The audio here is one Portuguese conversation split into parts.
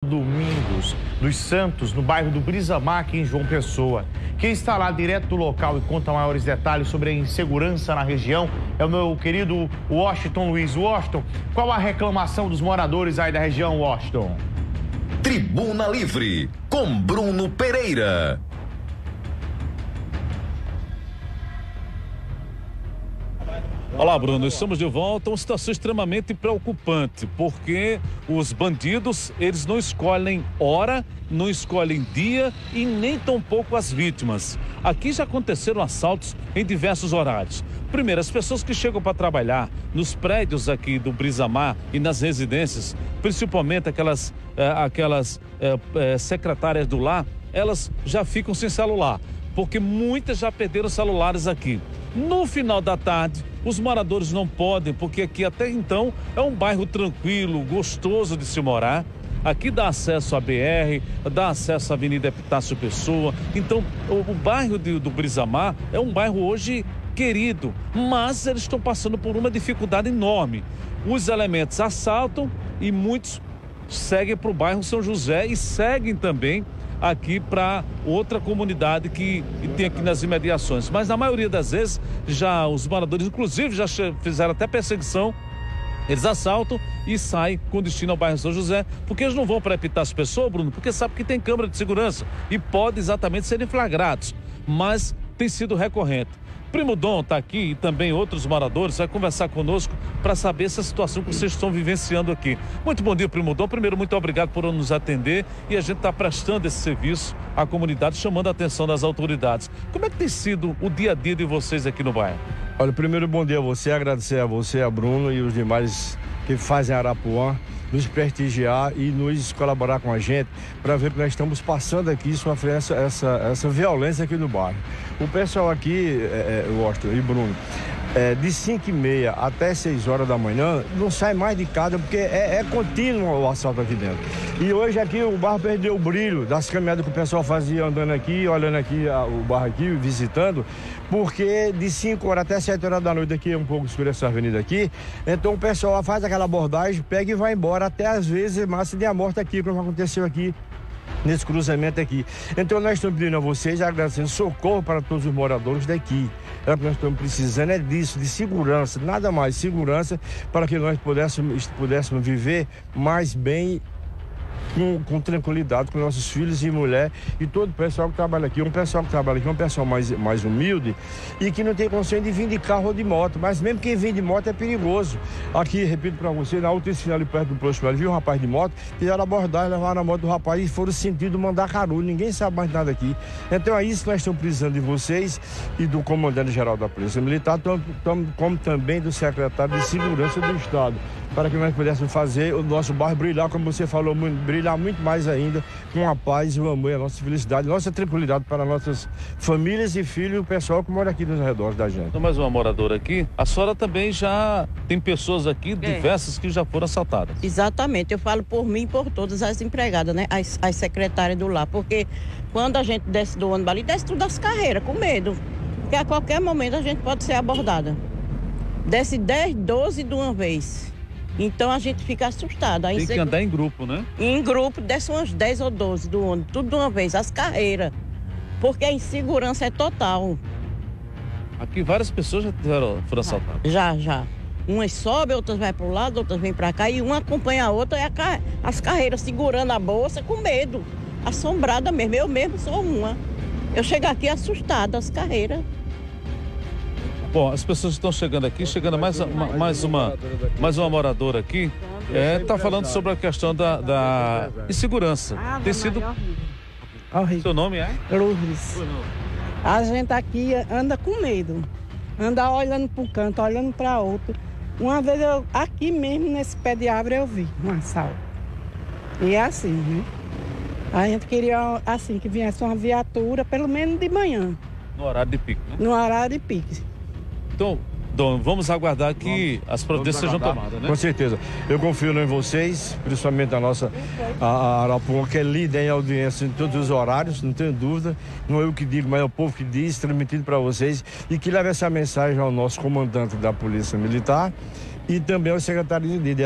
Domingos dos Santos, no bairro do Brisamar, aqui em João Pessoa. Quem está lá direto do local e conta maiores detalhes sobre a insegurança na região é o meu querido Washington Luiz. Washington, qual a reclamação dos moradores aí da região, Washington? Tribuna Livre, com Bruno Pereira. Olá, Bruno, estamos de volta. Uma situação extremamente preocupante, porque os bandidos, eles não escolhem hora, não escolhem dia e nem tampouco as vítimas. Aqui já aconteceram assaltos em diversos horários. Primeiro, as pessoas que chegam para trabalhar nos prédios aqui do Brisamar e nas residências, principalmente aquelas secretárias do lar, elas já ficam sem celular, porque muitas já perderam celulares aqui. No final da tarde, os moradores não podem, porque aqui até então é um bairro tranquilo, gostoso de se morar. Aqui dá acesso à BR, dá acesso à Avenida Epitácio Pessoa. Então, o bairro do Brisamar é um bairro hoje querido, mas eles estão passando por uma dificuldade enorme. Os elementos assaltam e muitos seguem para o bairro São José e seguem também aqui para outra comunidade que tem aqui nas imediações. Mas na maioria das vezes, já os moradores, inclusive, já fizeram até perseguição. Eles assaltam e saem com destino ao bairro São José, porque eles não vão para Epitácio Pessoa, Bruno, porque sabe que tem câmera de segurança e pode exatamente serem flagrados. Mas tem sido recorrente. Primo Dom está aqui e também outros moradores, vai conversar conosco para saber essa situação que vocês estão vivenciando aqui. Muito bom dia, Primo Dom. Primeiro, muito obrigado por nos atender e a gente está prestando esse serviço à comunidade, chamando a atenção das autoridades. Como é que tem sido o dia a dia de vocês aqui no bairro? Olha, primeiro, bom dia a você, agradecer a você, a Bruno e os demais que fazem Arapuã, nos prestigiar e nos colaborar com a gente para ver que nós estamos passando aqui sofrendo essa violência aqui no bairro. O pessoal aqui, Washington e Bruno, de 5h30 até 6 horas da manhã, não sai mais de casa porque é contínuo o assalto aqui dentro. E hoje aqui o bairro perdeu o brilho das caminhadas que o pessoal fazia andando aqui, olhando aqui o bairro aqui, visitando, porque de 5 horas até 7 horas da noite aqui é um pouco escuro essa avenida aqui, então o pessoal faz aquela abordagem, pega e vai embora, até às vezes massa de a morte aqui, como aconteceu aqui nesse cruzamento aqui. Então nós estamos pedindo a vocês, agradecendo socorro para todos os moradores daqui. O que nós estamos precisando é disso, de segurança, nada mais, segurança para que nós pudéssemos viver mais bem, com tranquilidade com nossos filhos e mulher e todo o pessoal que trabalha aqui. Um pessoal que trabalha aqui é um pessoal mais humilde e que não tem condição de vir de carro ou de moto, mas mesmo quem vem de moto é perigoso. Aqui, repito para você, na outra esquina ali perto do posto, viu um rapaz de moto, fizeram abordagem, levaram a moto do rapaz e foram sentido mandar carulho, ninguém sabe mais nada aqui. Então é isso que nós estamos precisando de vocês e do comandante-geral da Polícia Militar, como também do secretário de Segurança do Estado, para que nós pudéssemos fazer o nosso bairro brilhar, como você falou, brilhar muito mais ainda, com a paz, o amor, a nossa felicidade, a nossa tranquilidade para nossas famílias e filhos e o pessoal que mora aqui nos arredores da gente. Tem mais uma moradora aqui. A senhora também já tem pessoas aqui, diversas, que já foram assaltadas. Exatamente, eu falo por mim e por todas as empregadas, né? As secretárias do lar, porque quando a gente desce do ônibus ali, desce tudo das carreiras, com medo, porque a qualquer momento a gente pode ser abordada. Desce 10, 12 de uma vez. Então a gente fica assustada. Tem que andar em grupo, né? Em grupo, desce umas 10 ou 12 do ônibus, tudo de uma vez, as carreiras. Porque a insegurança é total. Aqui várias pessoas já foram assaltadas. Já. Umas sobem, outras vai para o lado, outras vêm para cá. E uma acompanha a outra, as carreiras segurando a bolsa com medo. Assombrada mesmo. Eu mesmo sou uma. Eu chego aqui assustada, as carreiras. Bom, as pessoas estão chegando aqui, mais uma moradora aqui, está falando sobre a questão da insegurança. Tem sido... Horrível. Seu nome é? Lourdes. A gente aqui anda com medo, anda olhando para um canto, olhando para outro. Uma vez aqui mesmo, nesse pé de árvore, eu vi um assalto. E é assim, né? A gente queria, assim, que viesse uma viatura, pelo menos de manhã. No horário de pico, né? No horário de pico. Então, Dom, vamos aguardar que as providências sejam tomadas, né? Com certeza. Eu confio em vocês, principalmente a nossa Arapuã, que é líder em audiência em todos os horários, não tenho dúvida. Não é eu que digo, mas é o povo que diz, transmitido para vocês, e que leva essa mensagem ao nosso comandante da Polícia Militar, e também ao secretário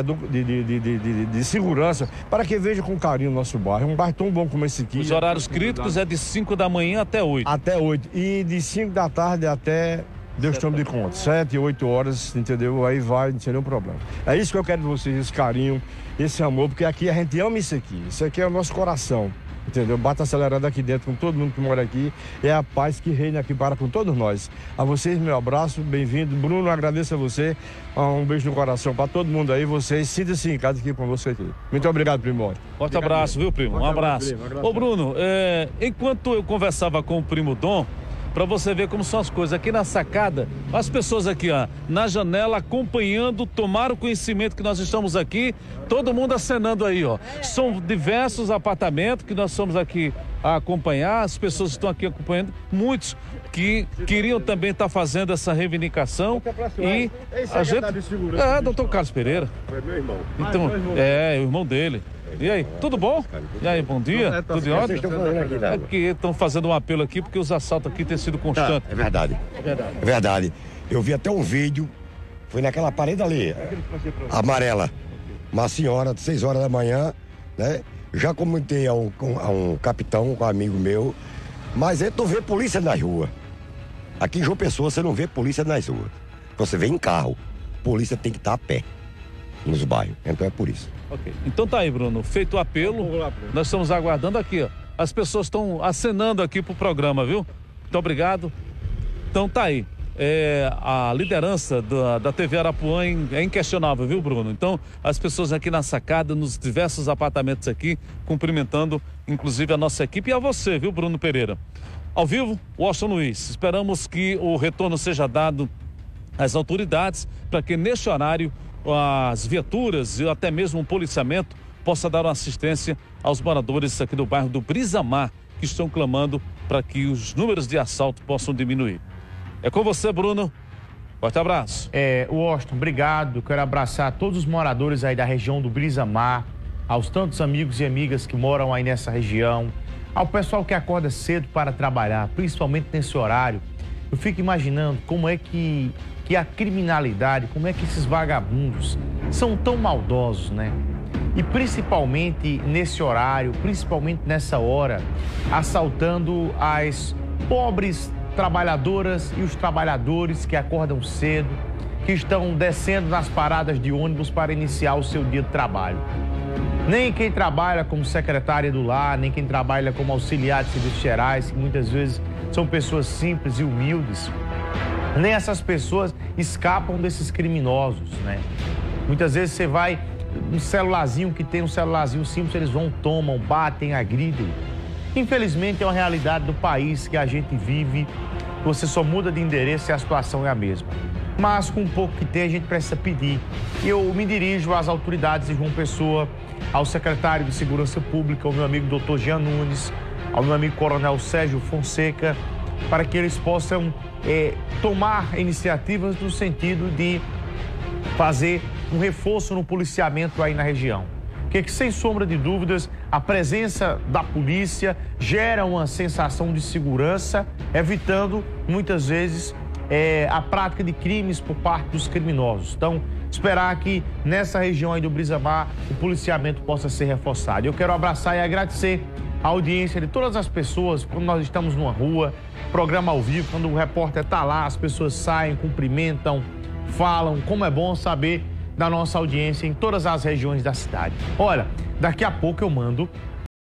de Segurança, para que veja com carinho o nosso bairro. Um bairro tão bom como esse aqui. Os horários críticos é de 5 da manhã até 8. Até 8. E de 5 da tarde até, Deus tome de conta, 7, 8 horas, entendeu? Aí vai, não tem nenhum problema. É isso que eu quero de vocês, esse carinho, esse amor, porque aqui a gente ama isso aqui. Isso aqui é o nosso coração. Entendeu? Bata acelerando aqui dentro com todo mundo que mora aqui. É a paz que reina aqui para com todos nós. A vocês, meu abraço, bem-vindo. Bruno, agradeço a você. Um beijo no coração para todo mundo aí. Vocês sintam-se em casa aqui com você aqui. Muito obrigado, primo. Forte abraço, viu, primo? Um abraço. Ô, Bruno, enquanto eu conversava com o primo Dom, para você ver como são as coisas. Aqui na sacada, as pessoas aqui, ó, na janela, acompanhando, tomaram conhecimento que nós estamos aqui, todo mundo acenando aí, ó. São diversos apartamentos que nós estamos aqui a acompanhar, as pessoas estão aqui acompanhando, muitos que queriam também estar fazendo essa reivindicação. E a gente... doutor Carlos Pereira. Foi meu irmão. Então, o irmão dele. E aí, tudo bom? E aí, bom dia? Tudo em ordem? Aqui estão fazendo um apelo aqui porque os assaltos aqui têm sido constantes. É verdade. É verdade. Eu vi até um vídeo, foi naquela parede ali, amarela. Uma senhora de 6 horas da manhã, né? Já comentei a um capitão, com um amigo meu, mas eu não vê polícia nas ruas. Aqui em João Pessoa você não vê polícia nas ruas. Você vê em carro. Polícia tem que estar a pé nos bairros. Então é por isso. Ok. Então tá aí, Bruno. Feito o apelo, nós estamos aguardando aqui, ó. As pessoas estão acenando aqui pro programa, viu? Muito obrigado. Então tá aí. A liderança da TV Arapuã é inquestionável, viu, Bruno? Então, as pessoas aqui na sacada, nos diversos apartamentos aqui, cumprimentando, inclusive, a nossa equipe e a você, viu, Bruno Pereira? Ao vivo, Washington Luiz. Esperamos que o retorno seja dado às autoridades para que, neste horário, as viaturas e até mesmo o policiamento possa dar uma assistência aos moradores aqui do bairro do Brisamar, que estão clamando para que os números de assalto possam diminuir. É com você, Bruno. Forte abraço. Washington, obrigado. Quero abraçar todos os moradores aí da região do Brisamar, aos tantos amigos e amigas que moram aí nessa região, ao pessoal que acorda cedo para trabalhar, principalmente nesse horário. Eu fico imaginando como é que a criminalidade, como é que esses vagabundos são tão maldosos, né? E principalmente nesse horário, principalmente nessa hora, assaltando as pobres trabalhadoras e os trabalhadores que acordam cedo, que estão descendo nas paradas de ônibus para iniciar o seu dia de trabalho. Nem quem trabalha como secretária do lar, nem quem trabalha como auxiliar de serviços gerais, que muitas vezes são pessoas simples e humildes, nem essas pessoas escapam desses criminosos, né? Muitas vezes você vai, um celularzinho que tem um celularzinho simples, eles vão, tomam, batem, agridem. Infelizmente é uma realidade do país que a gente vive, você só muda de endereço e a situação é a mesma. Mas com o pouco que tem a gente precisa pedir. Eu me dirijo às autoridades de João Pessoa, ao secretário de Segurança Pública, ao meu amigo Dr. Jean Nunes, ao meu amigo Coronel Sérgio Fonseca, para que eles possam tomar iniciativas no sentido de fazer um reforço no policiamento aí na região. Porque, sem sombra de dúvidas, a presença da polícia gera uma sensação de segurança, evitando, muitas vezes, a prática de crimes por parte dos criminosos. Então, esperar que nessa região aí do Brisamar o policiamento possa ser reforçado. Eu quero abraçar e agradecer a audiência de todas as pessoas quando nós estamos numa rua, programa ao vivo, quando o repórter está lá, as pessoas saem, cumprimentam, falam, como é bom saber da nossa audiência em todas as regiões da cidade. Olha, daqui a pouco eu mando